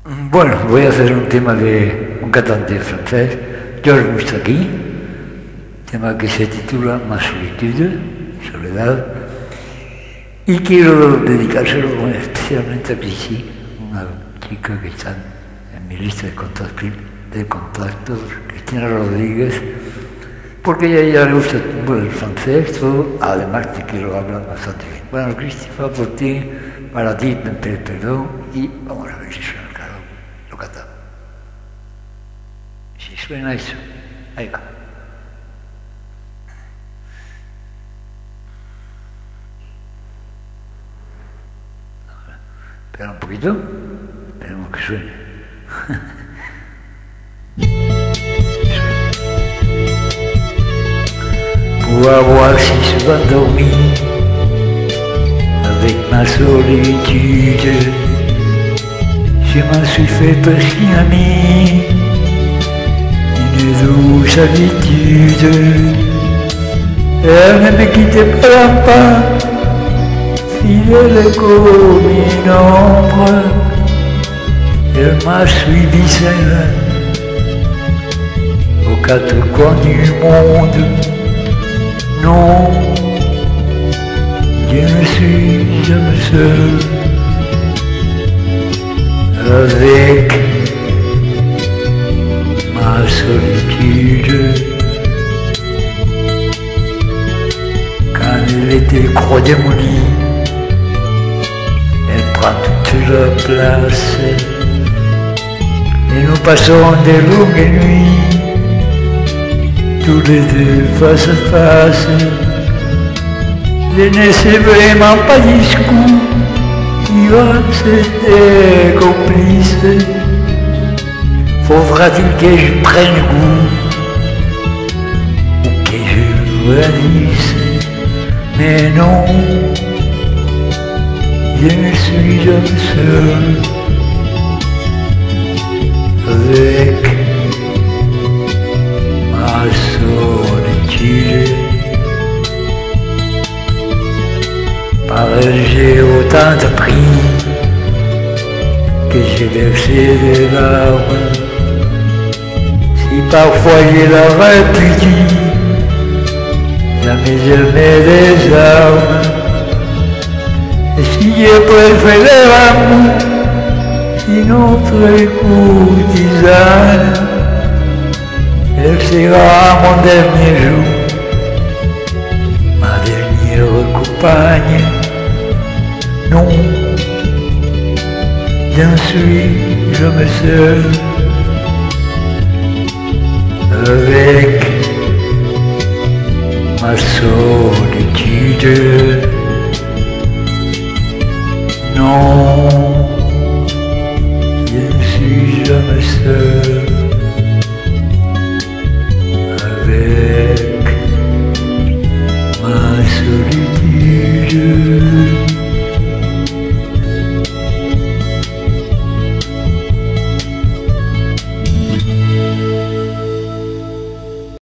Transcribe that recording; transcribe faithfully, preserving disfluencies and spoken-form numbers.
Bueno, voy a hacer un tema de un cantante francés, Georges Moustaki, tema que se titula Ma solitude, soledad, y quiero dedicárselo especialmente a Cristi, una chica que está en mi lista de contactos, de contactos Cristina Rodríguez, porque a ella ya le gusta el francés, todo, además de que lo habla bastante bien. Bueno, Cristi, va por ti, para ti, me pides perdón, y vamos a ver si suena claro, lo cantamos. Si suena eso, ahí va. Espera un poquito, esperemos que suene. Pour voir si se va dormir avec ma solitude, je m'en suis fait presque une amie, une douce habitude. Elle ne me quittait pas, fidèle comme une ombre, elle m'a suivi seule aux quatre coins du monde. Non, je ne suis jamais seul avec ma solitude. Quand elle était croix démolie, elle prend toute la place et nous passons des longues nuits tous les deux face à face. Je ne sais vraiment pas jusqu'où il va c'était complice. Faudra-t-il que je prenne goût ou que je réalise? Mais non, je ne suis jamais seul avec ma solitude. Par elle j'ai autant appris que j'ai versé des larmes. Si parfois je la répudie, jamais elle met des armes. Et si je préfère l'amour, si notre courtisane, elle sera mon dernier jour, ma dernière compagne. Non, je ne suis jamais seul avec ma solitude.